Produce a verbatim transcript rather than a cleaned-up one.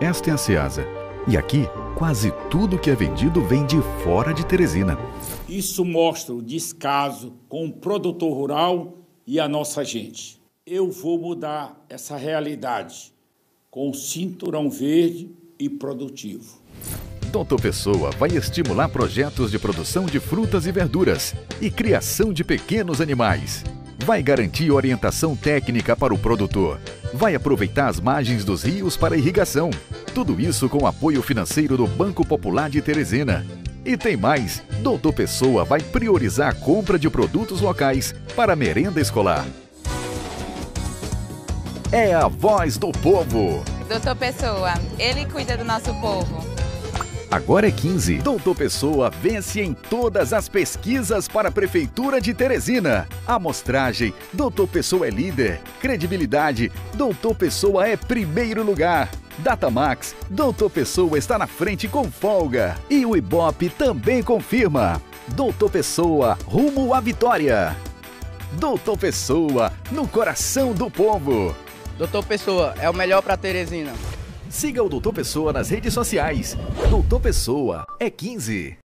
Esta é a Ceasa. E aqui, quase tudo que é vendido vem de fora de Teresina. Isso mostra o descaso com o produtor rural e a nossa gente. Eu vou mudar essa realidade com o Cinturão Verde e Produtivo. Doutor Pessoa vai estimular projetos de produção de frutas e verduras e criação de pequenos animais. Vai garantir orientação técnica para o produtor. Vai aproveitar as margens dos rios para irrigação. Tudo isso com apoio financeiro do Banco Popular de Teresina. E tem mais, Doutor Pessoa vai priorizar a compra de produtos locais para a merenda escolar. É a voz do povo. Doutor Pessoa, ele cuida do nosso povo. Agora é quinze. Doutor Pessoa vence em todas as pesquisas para a Prefeitura de Teresina. Amostragem, Doutor Pessoa é líder. Credibilidade, Doutor Pessoa é primeiro lugar. Datamax, Doutor Pessoa está na frente com folga. E o Ibope também confirma. Doutor Pessoa, rumo à vitória. Doutor Pessoa, no coração do povo. Doutor Pessoa é o melhor para Teresina. Siga o Doutor Pessoa nas redes sociais. Doutor Pessoa é quinze.